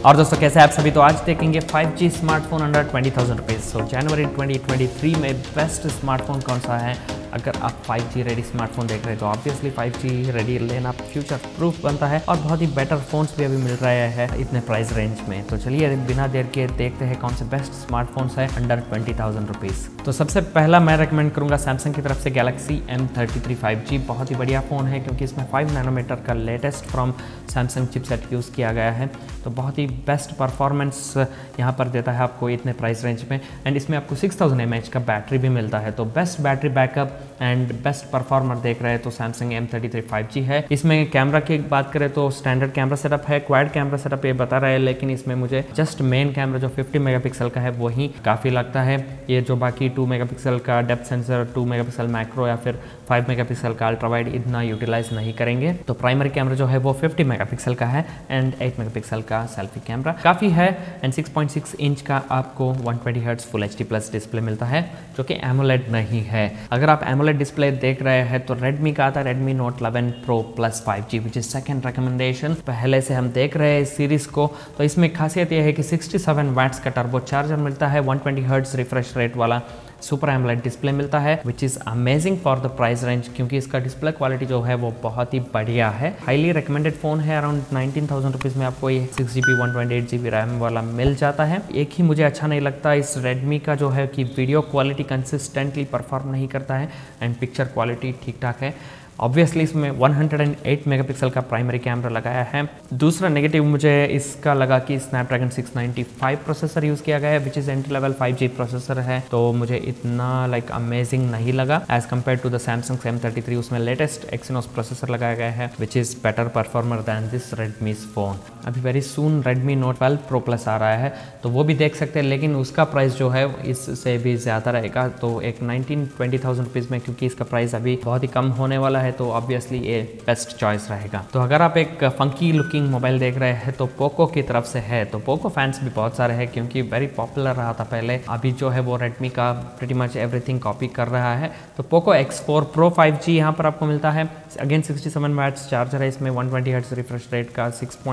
और दोस्तों कैसे आप सभी, तो आज देखेंगे 5G स्मार्टफोन अंडर 20,000 रुपीज़। तो जनवरी 2023 में बेस्ट स्मार्टफोन कौन सा है। अगर आप 5G रेडी स्मार्टफोन देख रहे हैं तो ऑब्वियसली 5G रेडी लेना फ्यूचर प्रूफ बनता है और बहुत ही बेटर फोन्स भी अभी मिल रहे हैं इतने प्राइस रेंज में। तो चलिए बिना देर के देखते हैं कौन से बेस्ट स्मार्टफोन्स है अंडर 20,000 रुपीज़। तो सबसे पहला मैं रेकमेंड करूंगा सैमसंग की तरफ से गैलेक्सी M33 5G। बहुत ही बढ़िया फ़ोन है क्योंकि इसमें 5 नैनोमीटर का latest from Samsung chipset use किया गया है। तो बहुत ही बेस्ट परफॉर्मेंस यहाँ पर देता है आपको इतने प्राइस रेंज में। एंड इसमें आपको 6000 mAh का बैटरी भी मिलता है। तो best battery backup and best performer देख रहे हैं तो सैमसंग M33 5G है। इसमें कैमरा की बात करें तो स्टैंडर्ड कैमरा सेटअप है, क्वाड कैमरा सेटअप ये बता रहा है, लेकिन इसमें मुझे जस्ट मेन कैमरा जो 50 मेगापिक्सल का है वही काफ़ी लगता है। ये जो बाकी 2 मेगापिक्सल का डेप्थ सेंसर, 2 मेगापिक्सल मैक्रो या फिर 5 मेगापिक्सल का अल्ट्रा वाइड इतना यूटिलाइज नहीं करेंगे। तो प्राइमरी कैमरा जो है वो 50 मेगापिक्सल का है एंड 8 मेगापिक्सल का सेल्फी कैमरा काफ़ी है। एंड 6.6 इंच का आपको 120 हर्ट्ज फुल HD+ डिस्प्ले मिलता है जो कि एमोलेड नहीं है। अगर आप एमोलेड डिस्प्ले देख रहे हैं तो रेडमी का आता है Redmi Note 11 Pro Plus 5G which is second recommendation. पहले से हम देख रहे हैं इस सीरीज को। तो इसमें खासियत यह है कि 67 वाट्स का टर्बो चार्जर मिलता है, 120 हर्ट्ज रिफ्रेश रेट वाला सुपर एमोलेड डिस्प्ले मिलता है which is amazing for the price range क्योंकि इसका डिस्प्ले क्वालिटी जो है वो बहुत ही बढ़िया है। हाईली रिकमेंडेड फ़ोन है। अराउंड 19,000 रुपीज़ में आपको ये 6GB 128GB रैम वाला मिल जाता है। एक ही मुझे अच्छा नहीं लगता इस रेडमी का जो है कि वीडियो क्वालिटी कंसिस्टेंटली परफॉर्म नहीं करता है एंड पिक्चर क्वालिटी ठीक ठाक है। ऑब्वियसली इसमें 108 मेगापिक्सल का प्राइमरी कैमरा लगाया है। दूसरा नेगेटिव मुझे इसका लगा कि स्नैपड्रैगन 695 प्रोसेसर यूज़ किया गया है which is entry level 5G processor है। तो मुझे इतना अमेजिंग नहीं लगा as compared to the Samsung M33। उसमें लेटेस्ट एक्सिनोस प्रोसेसर लगाया गया है which is better performer than this Redmi's phone. अभी very soon Redmi Note 12 Pro Plus आ रहा है तो वो भी देख सकते हैं, लेकिन उसका प्राइस जो है इससे भी ज़्यादा रहेगा। तो एक 19-20,000 रुपीज़ में क्योंकि इसका प्राइस अभी बहुत ही कम होने वाला है तो ऑब्वियसली ये बेस्ट चॉइस रहेगा। तो अगर आप एक फंकी लुकिंग मोबाइल देख रहे हैं तो पोको की तरफ से है। तो पोको फैंस भी बहुत सारे हैं क्योंकि वेरी पॉपुलर रहा था पहले। अभी जो है वो रेडमी का प्रीटी मच एवरीथिंग कॉपी कर रहा है। तो पोको X4 Pro 5G यहाँ पर आपको मिलता है। अगेन 67 वाट्स चार्जर है इसमें, 120 हर्ट्ज रिफ्रेश रेट का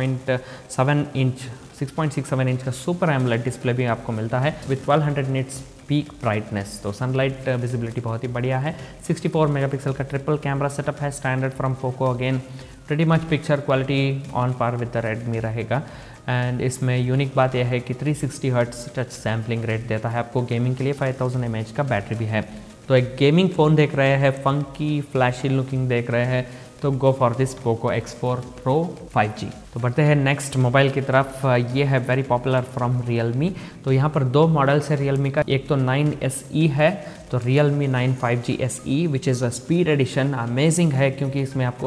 6.67 इंच का सुपर एमोलेड डिस्प्ले भी आपको मिलता है विथ 1200 निट्स पीक ब्राइटनेस। तो सनलाइट विजिबिलिटी बहुत ही बढ़िया है। 64 मेगापिक्सल का ट्रिपल कैमरा सेटअप है standard from Poco. Again pretty much picture quality on par with the Redmi रहेगा। एंड इसमें यूनिक बात यह है कि 360 हर्ट्ज टच सैम्पलिंग रेट देता है आपको। गेमिंग के लिए 5000 mAh का बैटरी भी है। तो एक गेमिंग फ़ोन देख रहे हैं, फंकी फ्लैशी लुकिंग देख रहे हैं तो go for this Poco X4 Pro 5G। तो बढ़ते हैं नेक्स्ट मोबाइल की तरफ। ये है वेरी पॉपुलर फ्रॉम Realme। तो यहाँ पर दो मॉडल्स है Realme का, एक तो 9SE है तो Realme 9 5G SE which is a speed edition. Amazing है क्योंकि इसमें आपको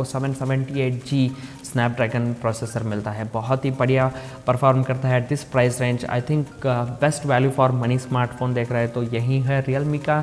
778G स्नैपड्रैगन प्रोसेसर मिलता है। बहुत ही बढ़िया परफॉर्म करता है at this price range. I think best value for money smartphone देख रहे हैं तो यही है Realme का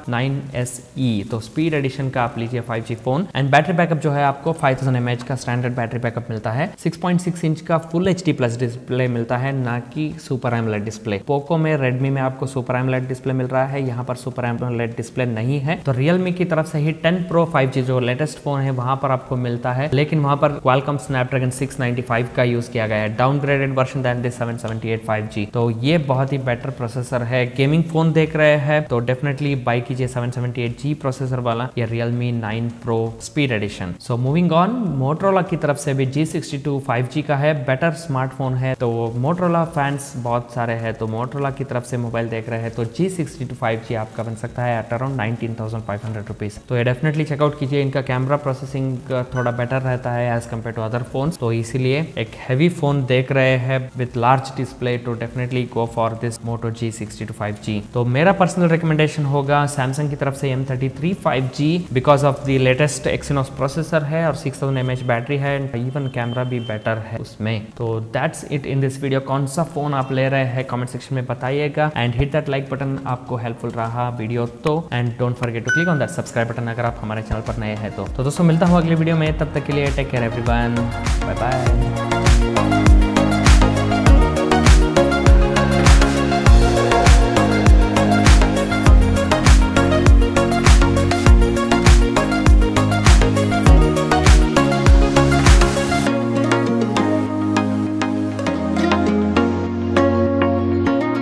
9SE। तो स्पीड एडिशन का आप लीजिए 5G phone. And battery backup जो है आपको 5000 mAh का स्टैंडर्ड बैटरी बैकअप मिलता है। 6.6 इंच का फुल HD+ डिस्प्ले मिलता है, ना कि सुपर एमोलेड डिस्प्ले। पोको में, रेडमी में आपको सुपर एमोलेड डिस्प्ले मिल रहा है, यहाँ पर सुपर एमोलेड डिस्प्ले नहीं है। तो Realme की तरफ से ही 10 Pro 5G जो लेटेस्ट फोन है वहां पर आपको मिलता है, लेकिन वहां पर Qualcomm Snapdragon 695 का यूज किया गया है, downgraded version then this 778 5G। तो ये बहुत ही बेटर प्रोसेसर है। गेमिंग फोन देख रहे हैं तो डेफिनेटली बाय कीजिए 778G प्रोसेसर वाला या Realme 9 Pro speed edition. So moving on, Motorola की तरफ से भी G62 5G का है, बेटर स्मार्टफोन है। तो Motorola फैंस बहुत सारे हैं तो Motorola की तरफ से मोबाइल देख रहे हैं तो G62 5G आपका बन सकता है एट अराउंड 19,500 रुपीज़। तो ये डेफिनेटली चेकआउट कीजिए। इनका कैमरा प्रोसेसिंग थोड़ा बेटर रहता है as compared to other phones. तो इसीलिए एक हैवी फोन देख रहे हैं विथ लार्ज डिस्प्ले तो definitely go for this Moto G62 5G। तो मेरा पर्सनल रिकमेंडेशन होगा सैमसंग की तरफ से M33 5G because of the latest Exynos processor है और 6000 mAh बैटरी है एंड इवन कैमरा भी बेटर है उसमें। तो that's it in this video. कौन सा फोन आप ले रहे हैं कमेंट सेक्शन में बताइएगा and hit that like button आपको हेल्पफुल रहा वीडियो तो। And don't forget to click on that subscribe button अगर आप हमारे चैनल पर नए हैं तो दोस्तों मिलता हूँ अगले वीडियो में। तब तक के लिए take care everyone, bye bye.